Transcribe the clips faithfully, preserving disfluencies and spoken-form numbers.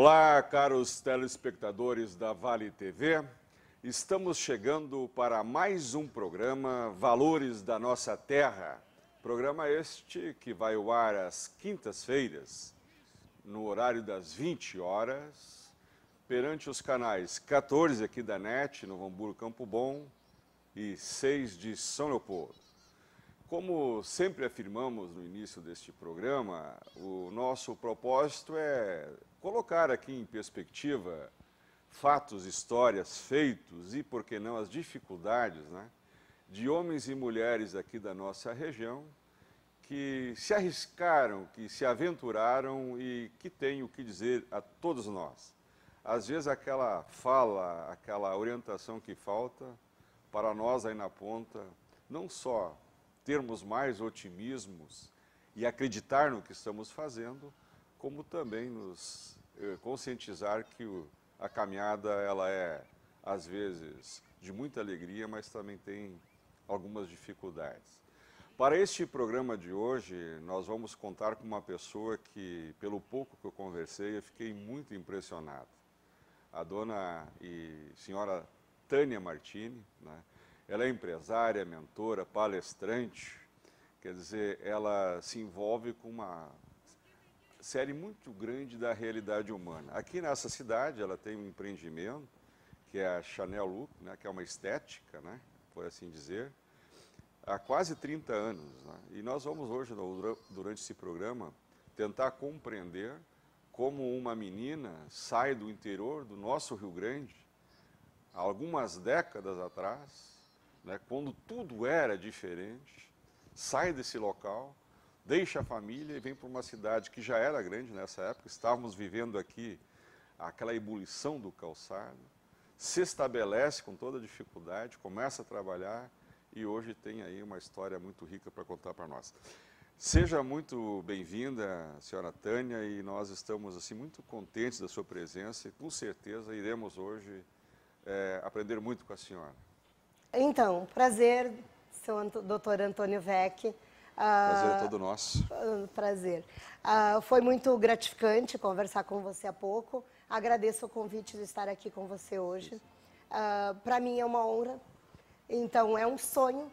Olá, caros telespectadores da Vale T V. Estamos chegando para mais um programa Valores da Nossa Terra. Programa este que vai ao ar às quintas-feiras, no horário das vinte horas, perante os canais quatorze aqui da N E T, no Hamburgo Campo Bom, e seis de São Leopoldo. Como sempre afirmamos no início deste programa, o nosso propósito é colocar aqui em perspectiva fatos, histórias, feitos e, por que não, as dificuldades, né, de homens e mulheres aqui da nossa região que se arriscaram, que se aventuraram e que têm o que dizer a todos nós. Às vezes aquela fala, aquela orientação que falta para nós aí na ponta, não só termos mais otimismos e acreditar no que estamos fazendo, como também nos eh, conscientizar que o, a caminhada ela é, às vezes, de muita alegria, mas também tem algumas dificuldades. Para este programa de hoje, nós vamos contar com uma pessoa que, pelo pouco que eu conversei, eu fiquei muito impressionado. A dona e senhora Tânia Martini, né? Ela é empresária, mentora, palestrante, quer dizer, ela se envolve com uma série muito grande da realidade humana. Aqui nessa cidade, ela tem um empreendimento, que é a Chanel Look, né, que é uma estética, né, por assim dizer, há quase trinta anos. Né, e nós vamos hoje, durante esse programa, tentar compreender como uma menina sai do interior do nosso Rio Grande, há algumas décadas atrás, né, quando tudo era diferente, sai desse local, deixa a família e vem para uma cidade que já era grande nessa época, estávamos vivendo aqui aquela ebulição do calçado, se estabelece com toda dificuldade, começa a trabalhar e hoje tem aí uma história muito rica para contar para nós. Seja muito bem-vinda, senhora Tânia, e nós estamos assim muito contentes da sua presença e com certeza iremos hoje é, aprender muito com a senhora. Então, prazer, seu doutor Antônio Vec. Prazer é todo nosso. Uh, prazer. Uh, foi muito gratificante conversar com você há pouco. Agradeço o convite de estar aqui com você hoje. Uh, Para mim é uma honra. Então, é um sonho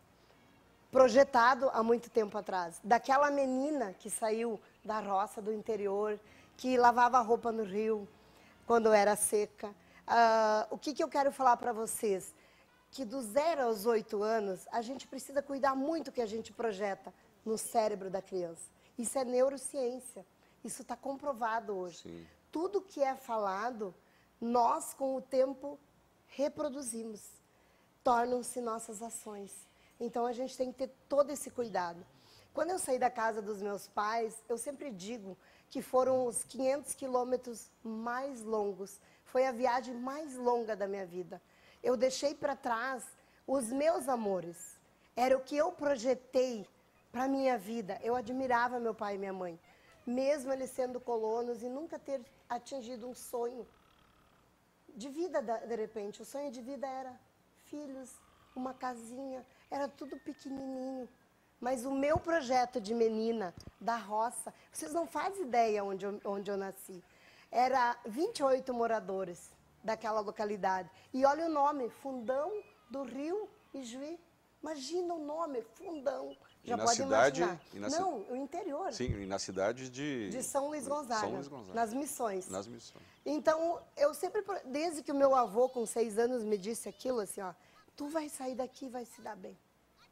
projetado há muito tempo atrás. Daquela menina que saiu da roça do interior, que lavava roupa no rio quando era seca. Uh, o que, que eu quero falar para vocês? Que do zero aos oito anos, a gente precisa cuidar muito do que a gente projeta no cérebro da criança. Isso é neurociência, isso está comprovado hoje. Sim. Tudo que é falado, nós com o tempo reproduzimos, tornam-se nossas ações. Então a gente tem que ter todo esse cuidado. Quando eu saí da casa dos meus pais, eu sempre digo que foram os quinhentos quilômetros mais longos, foi a viagem mais longa da minha vida. Eu deixei para trás os meus amores. Era o que eu projetei para a minha vida. Eu admirava meu pai e minha mãe, mesmo eles sendo colonos e nunca ter atingido um sonho de vida, de repente. O sonho de vida era filhos, uma casinha, era tudo pequenininho. Mas o meu projeto de menina da roça, vocês não fazem ideia onde eu, onde eu nasci. Era vinte e oito moradores daquela localidade. E olha o nome, Fundão do Rio Ijuí. Imagina o nome, Fundão. Já e na pode cidade, imaginar. E na Não, o interior. Sim, e na cidade de... De São Luís Gonzaga, São Luís Gonzaga. nas Missões. Nas Missões. Então, eu sempre, desde que o meu avô, com seis anos, me disse aquilo, assim, ó, tu vai sair daqui e vai se dar bem.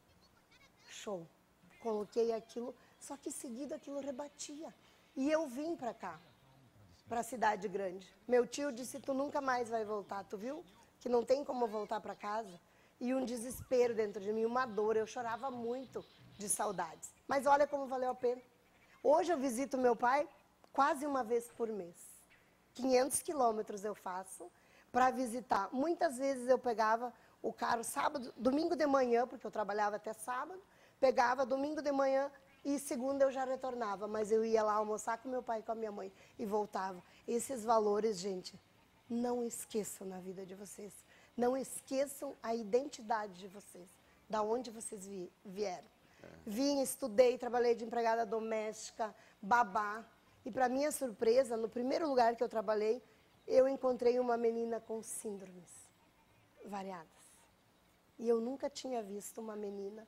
Show. Coloquei aquilo, só que em seguida aquilo rebatia. E eu vim para cá, para a cidade grande. Meu tio disse, tu nunca mais vai voltar, tu viu? Que não tem como voltar para casa. E um desespero dentro de mim, uma dor, eu chorava muito de saudades. Mas olha como valeu a pena. Hoje eu visito meu pai quase uma vez por mês. quinhentos quilômetros eu faço para visitar. Muitas vezes eu pegava o carro sábado, domingo de manhã, porque eu trabalhava até sábado, pegava domingo de manhã e segunda eu já retornava, mas eu ia lá almoçar com meu pai e com a minha mãe e voltava. Esses valores, gente, não esqueçam na vida de vocês. Não esqueçam a identidade de vocês, da onde vocês vieram. É. Vim, estudei, trabalhei de empregada doméstica, babá. E para minha surpresa, no primeiro lugar que eu trabalhei, eu encontrei uma menina com síndromes variadas. E eu nunca tinha visto uma menina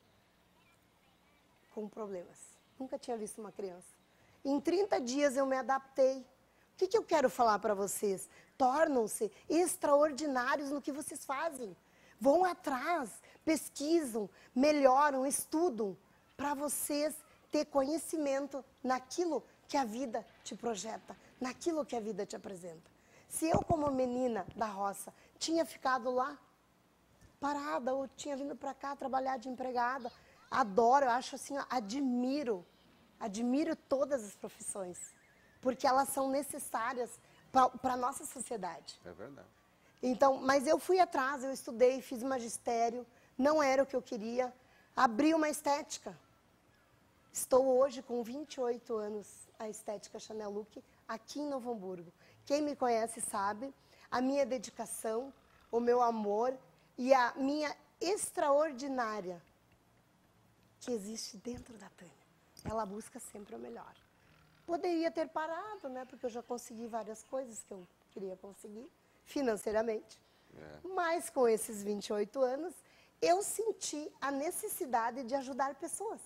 com problemas. Nunca tinha visto uma criança. Em trinta dias eu me adaptei. O que, que eu quero falar para vocês? Tornam-se extraordinários no que vocês fazem. Vão atrás, pesquisam, melhoram, estudam, para vocês ter conhecimento naquilo que a vida te projeta, naquilo que a vida te apresenta. Se eu, como menina da roça, tinha ficado lá, parada, ou tinha vindo para cá trabalhar de empregada, adoro, eu acho assim, admiro, admiro todas as profissões, porque elas são necessárias para a nossa sociedade. É verdade. Então, mas eu fui atrás, eu estudei, fiz magistério, não era o que eu queria, abri uma estética. Estou hoje com vinte e oito anos, a Estética Chanel Look, aqui em Novo Hamburgo. Quem me conhece sabe a minha dedicação, o meu amor e a minha extraordinária que existe dentro da Tânia. Ela busca sempre o melhor. Poderia ter parado, né? Porque eu já consegui várias coisas que eu queria conseguir financeiramente. É. Mas com esses vinte e oito anos, eu senti a necessidade de ajudar pessoas.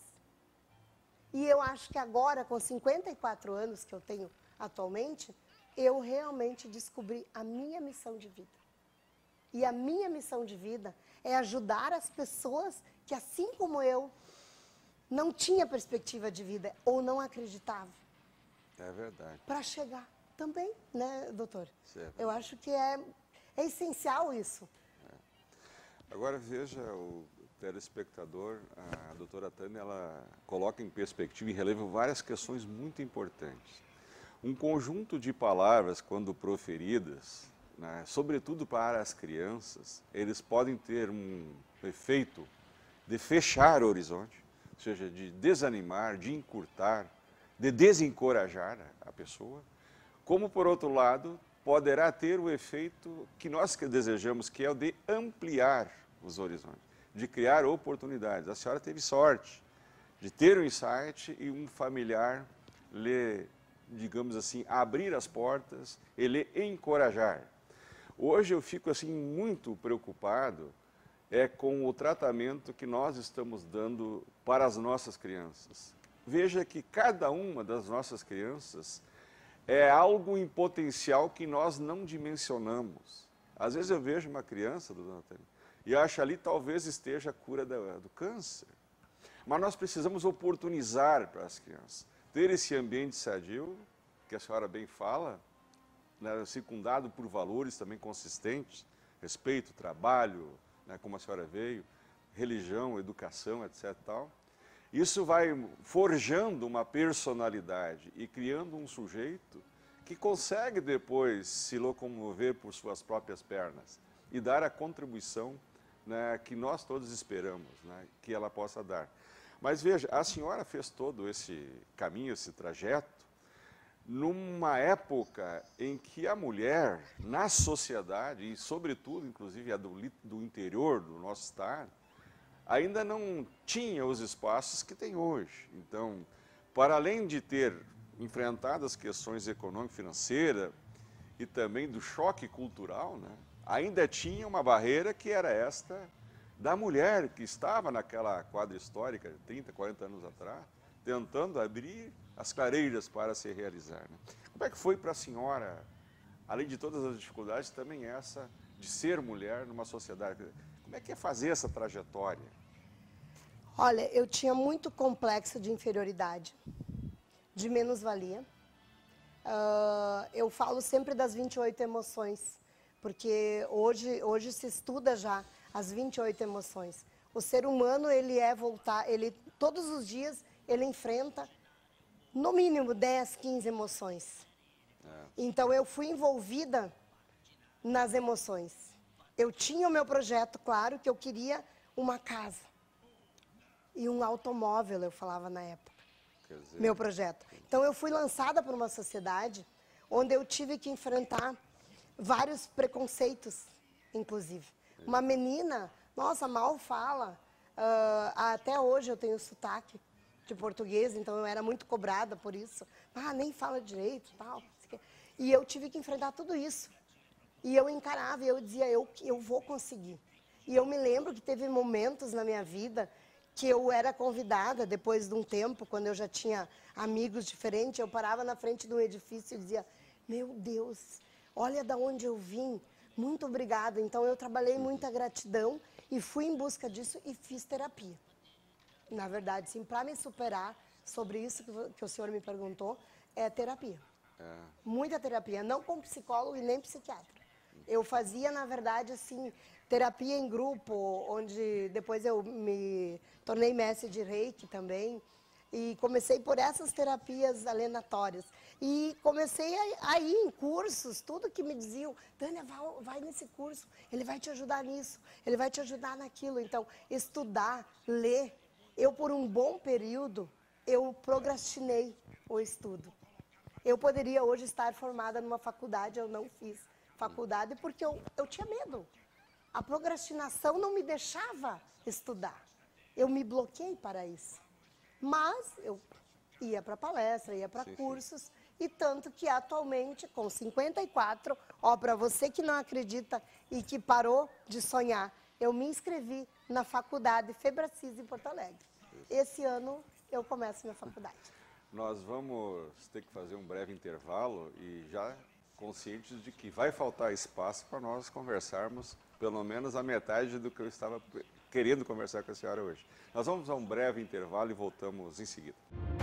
E eu acho que agora, com cinquenta e quatro anos que eu tenho atualmente, eu realmente descobri a minha missão de vida. E a minha missão de vida é ajudar as pessoas que, assim como eu, não tinha perspectiva de vida ou não acreditava. É verdade. Para chegar também, né, doutor? Certo. Eu acho que é, é essencial isso. É. Agora veja o telespectador, a doutora Tânia, ela coloca em perspectiva e releva várias questões muito importantes. Um conjunto de palavras, quando proferidas, né, sobretudo para as crianças, eles podem ter um efeito de fechar o horizonte, ou seja, de desanimar, de encurtar, de desencorajar a pessoa, como, por outro lado, poderá ter o efeito que nós que desejamos, que é o de ampliar os horizontes, de criar oportunidades. A senhora teve sorte de ter um insight e um familiar lhe, digamos assim, abrir as portas e lhe encorajar. Hoje eu fico assim muito preocupado é com o tratamento que nós estamos dando para as nossas crianças. Veja que cada uma das nossas crianças é algo em potencial que nós não dimensionamos. Às vezes eu vejo uma criança, dona Tânia, e acho ali talvez esteja a cura do, do câncer. Mas nós precisamos oportunizar para as crianças, ter esse ambiente sadio, que a senhora bem fala, né, circundado por valores também consistentes, respeito, trabalho, né, como a senhora veio, religião, educação, etcétera Tal. Isso vai forjando uma personalidade e criando um sujeito que consegue depois se locomover por suas próprias pernas e dar a contribuição, né, que nós todos esperamos, né, que ela possa dar. Mas veja, a senhora fez todo esse caminho, esse trajeto, numa época em que a mulher, na sociedade, e sobretudo, inclusive, a do, do interior do nosso estado, ainda não tinha os espaços que tem hoje. Então, para além de ter enfrentado as questões econômico-financeiras e também do choque cultural, né, ainda tinha uma barreira que era esta da mulher que estava naquela quadra histórica, de trinta, quarenta anos atrás, tentando abrir as clareiras para se realizar. Né? Como é que foi para a senhora, além de todas as dificuldades, também essa de ser mulher numa sociedade? Como é que é fazer essa trajetória? Olha, eu tinha muito complexo de inferioridade, de menos-valia. Uh, eu falo sempre das vinte e oito emoções, porque hoje, hoje se estuda já as vinte e oito emoções. O ser humano, ele é voltar, ele todos os dias ele enfrenta no mínimo dez, quinze emoções. É. Então eu fui envolvida nas emoções. Eu tinha o meu projeto, claro, que eu queria uma casa e um automóvel, eu falava na época. Quer dizer, meu projeto. Então eu fui lançada por uma sociedade onde eu tive que enfrentar vários preconceitos, inclusive. É. Uma menina, nossa, mal fala, uh, até hoje eu tenho sotaque. de português, então eu era muito cobrada por isso. Ah, nem fala direito, tal. E eu tive que enfrentar tudo isso. E eu encarava e eu dizia, eu, eu vou conseguir. E eu me lembro que teve momentos na minha vida que eu era convidada, depois de um tempo, quando eu já tinha amigos diferentes, eu parava na frente de um edifício e dizia, meu Deus, olha de onde eu vim, muito obrigada. Então eu trabalhei muita gratidão e fui em busca disso e fiz terapia. Na verdade, sim, para me superar sobre isso que o senhor me perguntou, é terapia. É. Muita terapia, não com psicólogo e nem psiquiatra. Eu fazia, na verdade, assim, terapia em grupo, onde depois eu me tornei mestre de Reiki também. E comecei por essas terapias aleatórias. E comecei a, a ir em cursos, tudo que me diziam, Tânia, vai, vai nesse curso, ele vai te ajudar nisso, ele vai te ajudar naquilo. Então, estudar, ler. Eu, por um bom período, eu procrastinei o estudo. Eu poderia hoje estar formada numa faculdade, eu não fiz faculdade porque eu, eu tinha medo. A procrastinação não me deixava estudar. Eu me bloqueei para isso. Mas eu ia para palestra, ia para cursos, sim. E tanto que atualmente, com cinquenta e quatro, ó, para você que não acredita e que parou de sonhar, eu me inscrevi na faculdade Febracis em Porto Alegre. Esse ano eu começo minha faculdade. Nós vamos ter que fazer um breve intervalo e já conscientes de que vai faltar espaço para nós conversarmos pelo menos a metade do que eu estava querendo conversar com a senhora hoje. Nós vamos a um breve intervalo e voltamos em seguida.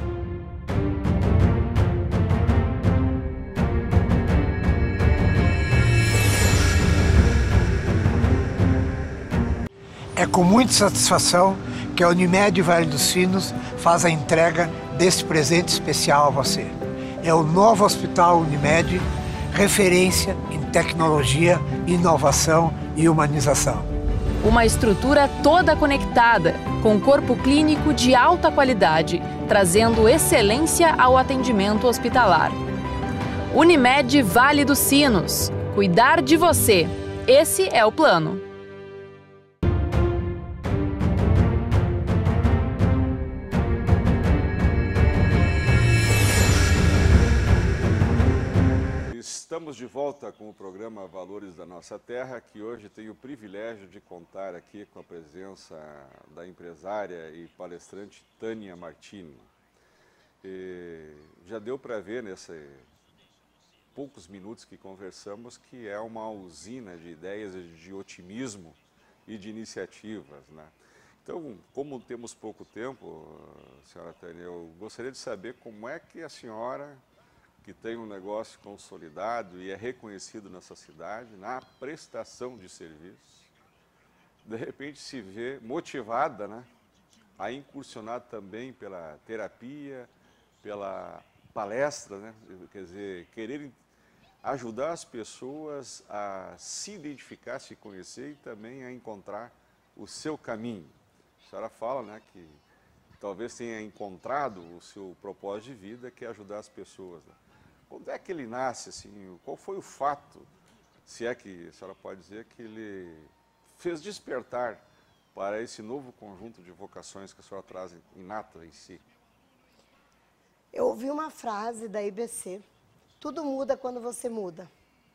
É com muita satisfação que a Unimed Vale dos Sinos faz a entrega deste presente especial a você. É o novo Hospital Unimed, referência em tecnologia, inovação e humanização. Uma estrutura toda conectada, com corpo clínico de alta qualidade, trazendo excelência ao atendimento hospitalar. Unimed Vale dos Sinos. Cuidar de você. Esse é o plano. Estamos de volta com o programa Valores da Nossa Terra, que hoje tenho o privilégio de contar aqui com a presença da empresária e palestrante Tânia Martini. E já deu para ver nesses poucos minutos que conversamos que é uma usina de ideias, de otimismo e de iniciativas, né? Então, como temos pouco tempo, senhora Tânia, eu gostaria de saber como é que a senhora, que tem um negócio consolidado e é reconhecido nessa cidade, na prestação de serviços, de repente se vê motivada, né, a incursionar também pela terapia, pela palestra, né, quer dizer, querer ajudar as pessoas a se identificar, se conhecer e também a encontrar o seu caminho. A senhora fala, né, que talvez tenha encontrado o seu propósito de vida, que é ajudar as pessoas, né? Quando é que ele nasce, assim, qual foi o fato, se é que a senhora pode dizer, que ele fez despertar para esse novo conjunto de vocações que a senhora traz inata em si? Eu ouvi uma frase da I B C, tudo muda quando você muda.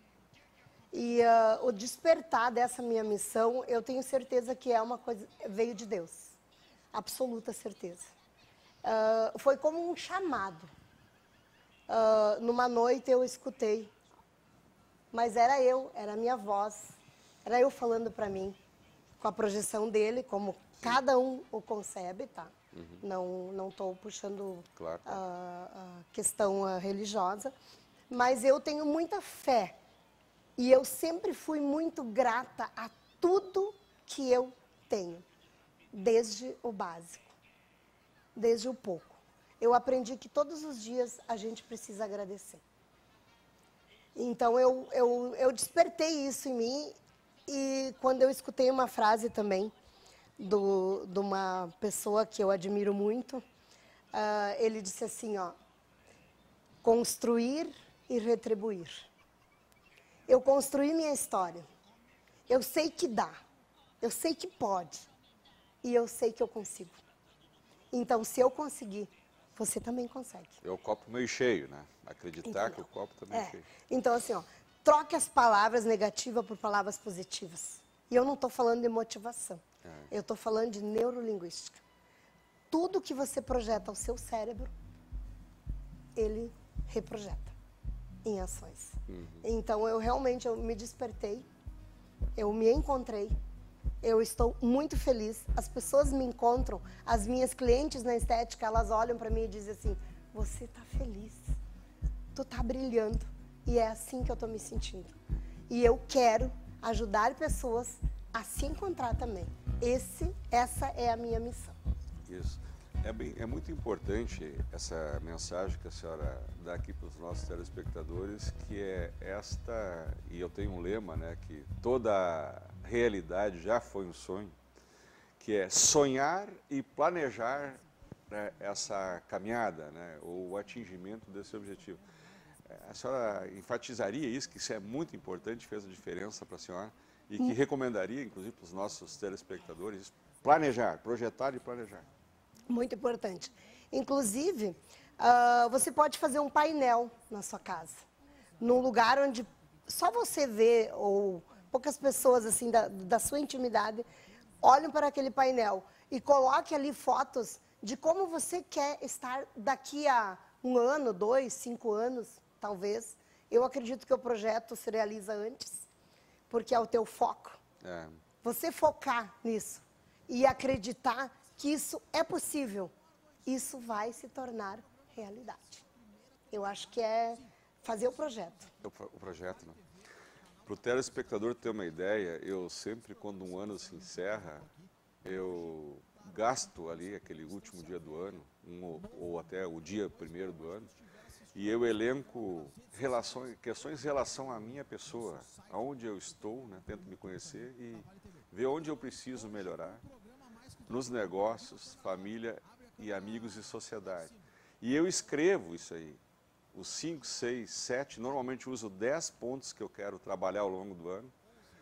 E uh, o despertar dessa minha missão, eu tenho certeza que é uma coisa, veio de Deus, absoluta certeza. Uh, foi como um chamado. Uh, numa noite eu escutei, mas era eu, era a minha voz, era eu falando para mim, com a projeção dele, como cada um o concebe, tá? Uhum. Não não estou puxando claro. a, a questão uh, religiosa, mas eu tenho muita fé e eu sempre fui muito grata a tudo que eu tenho, desde o básico, desde o pouco. Eu aprendi que todos os dias a gente precisa agradecer. Então, eu, eu, eu despertei isso em mim e quando eu escutei uma frase também do, de uma pessoa que eu admiro muito, uh, ele disse assim, ó, construir e retribuir. Eu construí minha história. Eu sei que dá, eu sei que pode e eu sei que eu consigo. Então, se eu conseguir, você também consegue. É o copo meio cheio, né? Acreditar Entendeu? Que o copo está meio é. cheio. Então, assim, ó, troque as palavras negativas por palavras positivas. E eu não estou falando de motivação. É. Eu estou falando de neurolinguística. Tudo que você projeta ao seu cérebro, ele reprojeta em ações. Uhum. Então, eu realmente eu me despertei, eu me encontrei, eu estou muito feliz. As pessoas me encontram, as minhas clientes na estética, elas olham para mim e dizem assim, você está feliz, tu está brilhando. E é assim que eu estou me sentindo. E eu quero ajudar pessoas a se encontrar também. Esse, essa é a minha missão. Isso. É, bem, é muito importante essa mensagem que a senhora dá aqui para os nossos telespectadores, que é esta, e eu tenho um lema, né, que toda realidade já foi um sonho, que é sonhar e planejar, né, essa caminhada, né, ou o atingimento desse objetivo. A senhora enfatizaria isso, que isso é muito importante, fez a diferença para a senhora, e que recomendaria, inclusive, para os nossos telespectadores, planejar, projetar e planejar. Muito importante. Inclusive, uh, você pode fazer um painel na sua casa, num lugar onde só você vê, ou poucas pessoas assim da, da sua intimidade, olham para aquele painel e coloque ali fotos de como você quer estar daqui a um ano, dois, cinco anos, talvez. Eu acredito que o projeto se realiza antes, porque é o teu foco. É. Você focar nisso e acreditar que isso é possível, isso vai se tornar realidade. Eu acho que é fazer o projeto. O, o projeto, não. Para o telespectador ter uma ideia, eu sempre, quando um ano se encerra, eu gasto ali aquele último dia do ano, um, ou, ou até o dia primeiro do ano, e eu elenco relações, questões em relação à minha pessoa, aonde eu estou, né, tento me conhecer e ver onde eu preciso melhorar, nos negócios, família e amigos e sociedade. E eu escrevo isso aí, os cinco, seis, sete, normalmente uso dez pontos que eu quero trabalhar ao longo do ano.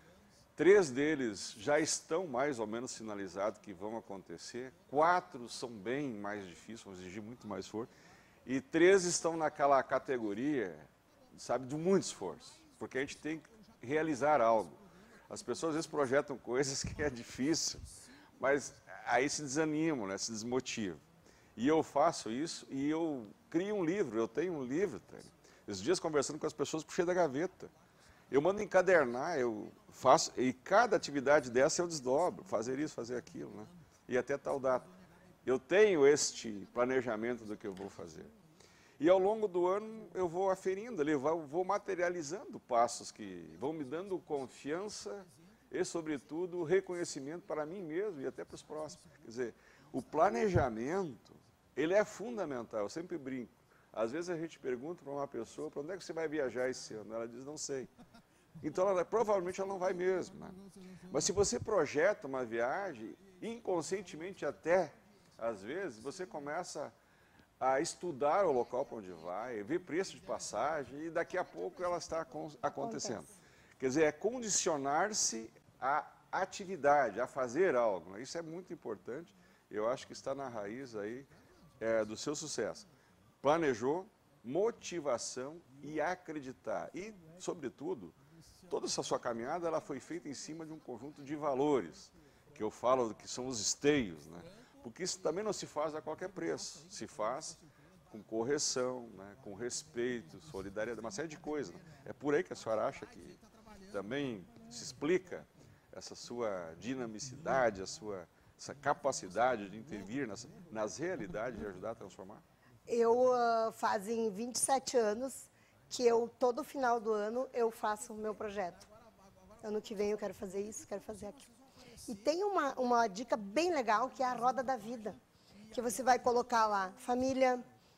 Três deles já estão mais ou menos sinalizados que vão acontecer, quatro são bem mais difíceis, vão exigir muito mais esforço, e três estão naquela categoria, sabe, de muito esforço, porque a gente tem que realizar algo. As pessoas às vezes projetam coisas que é difícil, mas aí se desanimam, né, se desmotivam. E eu faço isso e eu crio um livro, eu tenho um livro, Tânia. Esses dias conversando com as pessoas, puxei da gaveta. Eu mando encadernar, eu faço, e cada atividade dessa eu desdobro, fazer isso, fazer aquilo, né? E até tal data. Eu tenho este planejamento do que eu vou fazer. E ao longo do ano eu vou aferindo, eu vou materializando passos que vão me dando confiança e, sobretudo, reconhecimento para mim mesmo e até para os próximos. Quer dizer, o planejamento, ele é fundamental, eu sempre brinco. Às vezes a gente pergunta para uma pessoa, para onde é que você vai viajar esse ano? Ela diz, não sei. Então, ela, provavelmente ela não vai mesmo, né? Mas se você projeta uma viagem, inconscientemente até, às vezes, você começa a estudar o local para onde vai, ver preço de passagem e daqui a pouco ela está acontecendo. Acontece. Quer dizer, é condicionar-se à atividade, a fazer algo, né? Isso é muito importante, eu acho que está na raiz aí é, do seu sucesso. Planejou, motivação e acreditar. E, sobretudo, toda essa sua caminhada ela foi feita em cima de um conjunto de valores, que eu falo que são os esteios, né? Porque isso também não se faz a qualquer preço, se faz com correção, né? Com respeito, solidariedade, uma série de coisas. Né? É por aí que a senhora acha que também se explica essa sua dinamicidade, a sua essa capacidade de intervir nas, nas realidades e ajudar a transformar? Eu uh, fazem vinte e sete anos que eu, todo final do ano, eu faço o meu projeto. Ano que vem eu quero fazer isso, quero fazer aquilo. E tem uma, uma dica bem legal, que é a roda da vida. Que você vai colocar lá família,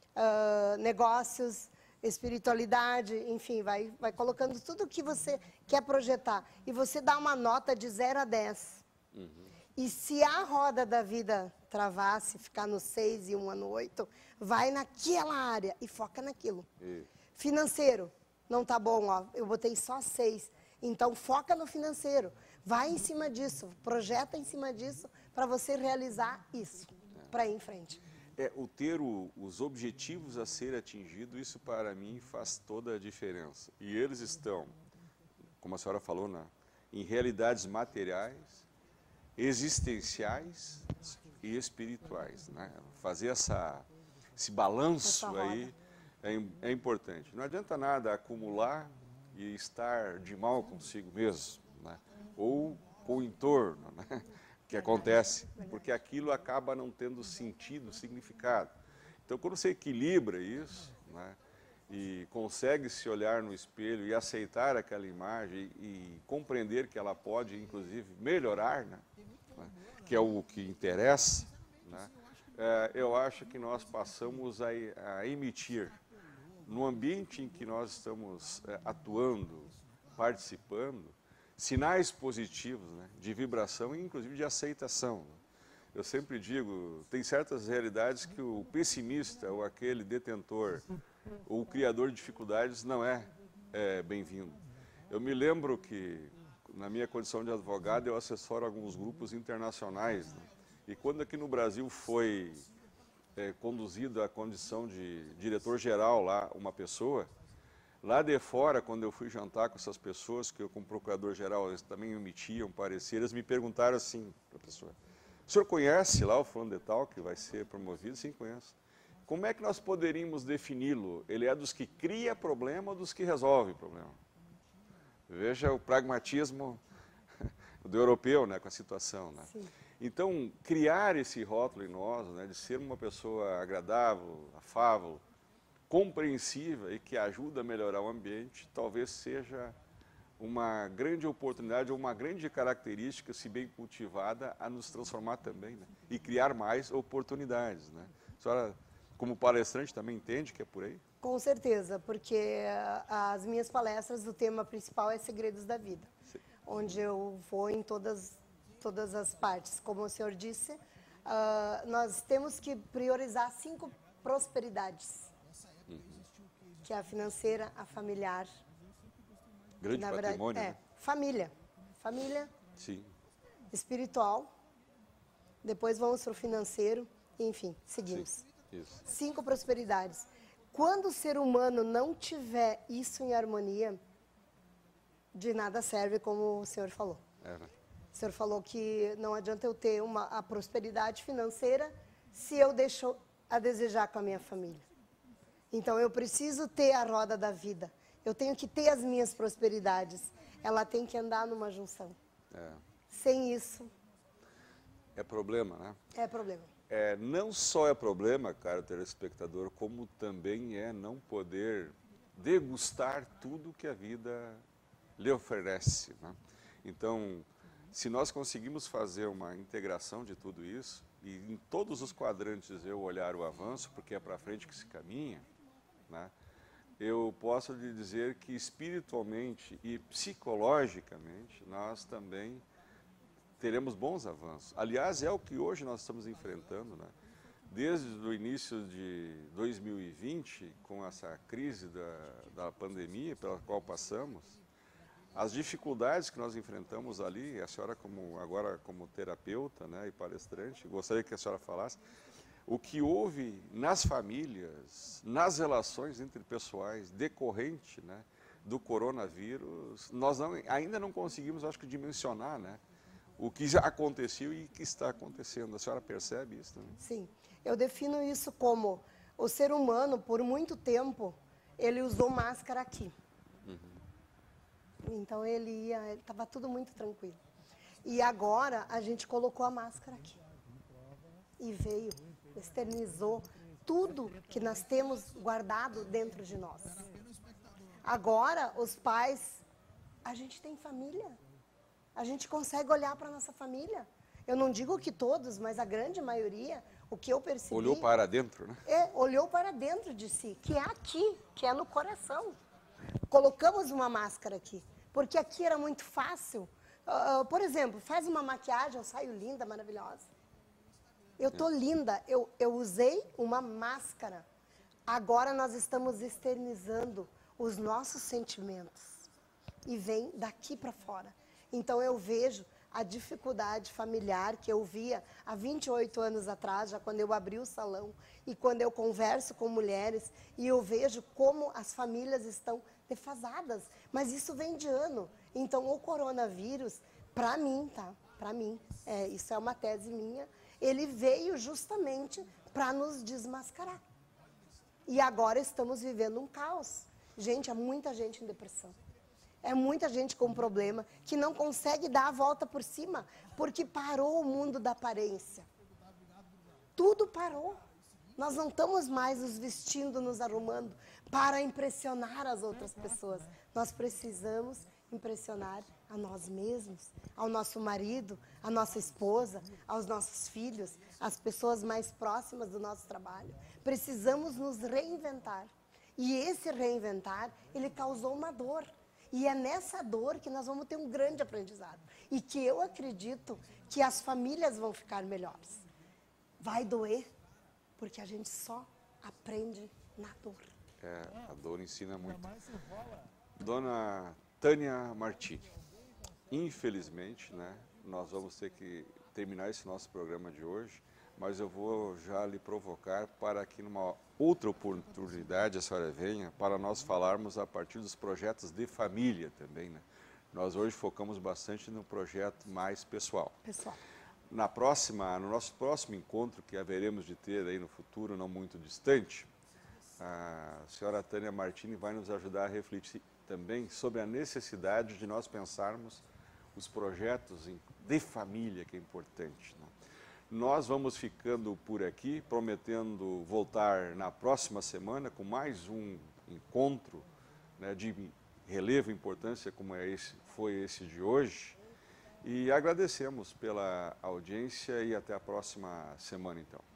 uh, negócios, espiritualidade, enfim, vai, vai colocando tudo o que você quer projetar. E você dá uma nota de zero a dez. Uhum. E se a roda da vida travar, se ficar no seis e uma no oito, vai naquela área e foca naquilo. E... Financeiro, não tá bom, ó, eu botei só seis. Então foca no financeiro, vai em cima disso, projeta em cima disso para você realizar isso. para ir em frente. É, o ter o, os objetivos a ser atingido, isso para mim faz toda a diferença. E eles estão, como a senhora falou, na, em realidades materiais, existenciais e espirituais, né? Fazer essa, esse balanço essa aí é, é importante. Não adianta nada acumular e estar de mal consigo mesmo, né? Ou com o entorno, né? Que acontece, porque aquilo acaba não tendo sentido, significado. Então, quando você equilibra isso, né, e consegue se olhar no espelho e aceitar aquela imagem e, e compreender que ela pode, inclusive, melhorar, né, né, que é o que interessa, né, é, eu acho que nós passamos a, a emitir, no ambiente em que nós estamos é, atuando, participando, sinais positivos, né, de vibração e inclusive de aceitação. Eu sempre digo, tem certas realidades que o pessimista ou aquele detentor ou o criador de dificuldades não é, é bem-vindo. Eu me lembro que na minha condição de advogado eu assessoro alguns grupos internacionais, né, e quando aqui no Brasil foi é, conduzido à condição de diretor-geral lá uma pessoa, lá de fora, quando eu fui jantar com essas pessoas, que eu como procurador-geral, eles também emitiam parecer, eles me perguntaram assim, professor, o senhor conhece lá o fulano de tal que vai ser promovido? Sim, conheço. Como é que nós poderíamos defini-lo? Ele é dos que cria problema ou dos que resolve problema? Veja o pragmatismo do europeu, né, com a situação, né? Sim. Então, criar esse rótulo em nós, né, de ser uma pessoa agradável, afável, compreensiva e que ajuda a melhorar o ambiente, talvez seja uma grande oportunidade ou uma grande característica, se bem cultivada, a nos transformar também, né? E criar mais oportunidades, né? A senhora, como palestrante, também entende que é por aí? Com certeza, porque as minhas palestras, o tema principal é Segredos da Vida, Sim. onde eu vou em todas, todas as partes. Como o senhor disse, uh, nós temos que priorizar cinco prosperidades. Que é a financeira, a familiar. Grande na verdade, patrimônio, é, né? Família. Família. Sim. Espiritual. Depois vamos para o financeiro. Enfim, seguimos. Sim, isso. Cinco prosperidades. Quando o ser humano não tiver isso em harmonia, de nada serve, como o senhor falou. É, né? O senhor falou que não adianta eu ter uma, a prosperidade financeira se eu deixo a desejar com a minha família. Então, eu preciso ter a roda da vida. Eu tenho que ter as minhas prosperidades. Ela tem que andar numa junção. É. Sem isso... É problema, né? É problema. É, não só é problema, caro telespectador, como também é não poder degustar tudo que a vida lhe oferece, né? Então, se nós conseguimos fazer uma integração de tudo isso, e em todos os quadrantes eu olhar o avanço, porque é para frente que se caminha, né? Eu posso lhe dizer que espiritualmente e psicologicamente nós também teremos bons avanços. Aliás, é o que hoje nós estamos enfrentando, né? Desde o início de dois mil e vinte, com essa crise da, da pandemia pela qual passamos, as dificuldades que nós enfrentamos ali, a senhora como, agora como terapeuta, né, e palestrante, gostaria que a senhora falasse, o que houve nas famílias, nas relações interpessoais, decorrente, né, do coronavírus, nós não, ainda não conseguimos, acho que, dimensionar, né, o que já aconteceu e que está acontecendo. A senhora percebe isso também? Sim. Eu defino isso como o ser humano, por muito tempo, ele usou máscara aqui. Uhum. Então, ele ia, estava tudo muito tranquilo. E agora, a gente colocou a máscara aqui. E veio, externizou tudo que nós temos guardado dentro de nós. Agora, os pais, a gente tem família. A gente consegue olhar para a nossa família. Eu não digo que todos, mas a grande maioria, o que eu percebi... Olhou para dentro, né? É, olhou para dentro de si, que é aqui, que é no coração. Colocamos uma máscara aqui, porque aqui era muito fácil. Uh, por exemplo, faz uma maquiagem, eu saio linda, maravilhosa. Eu tô linda, eu, eu usei uma máscara. Agora nós estamos externizando os nossos sentimentos. E vem daqui para fora. Então eu vejo a dificuldade familiar que eu via há vinte e oito anos atrás, já quando eu abri o salão, e quando eu converso com mulheres, e eu vejo como as famílias estão defasadas, mas isso vem de ano. Então, o coronavírus, para mim, tá? Para mim, é, isso é uma tese minha, ele veio justamente para nos desmascarar. E agora estamos vivendo um caos. Gente, há muita gente em depressão. É muita gente com problema que não consegue dar a volta por cima, porque parou o mundo da aparência. Tudo parou. Nós não estamos mais nos vestindo, nos arrumando para impressionar as outras pessoas. Nós precisamos impressionar a nós mesmos, ao nosso marido, à nossa esposa, aos nossos filhos, às pessoas mais próximas do nosso trabalho. Precisamos nos reinventar. E esse reinventar, ele causou uma dor. E é nessa dor que nós vamos ter um grande aprendizado. E que eu acredito que as famílias vão ficar melhores. Vai doer, porque a gente só aprende na dor. É, a dor ensina muito. Dona Tânia Martini, infelizmente, né, nós vamos ter que terminar esse nosso programa de hoje, mas eu vou já lhe provocar para que numa outra oportunidade a senhora venha para nós falarmos a partir dos projetos de família também, né? Nós hoje focamos bastante no projeto mais pessoal. Pessoal. Na próxima, no nosso próximo encontro que haveremos de ter aí no futuro, não muito distante, a senhora Tânia Martini vai nos ajudar a refletir também sobre a necessidade de nós pensarmos os projetos de família, que é importante, né? Nós vamos ficando por aqui, prometendo voltar na próxima semana com mais um encontro, né, de relevo e importância como é esse, foi esse de hoje. E agradecemos pela audiência e até a próxima semana, então.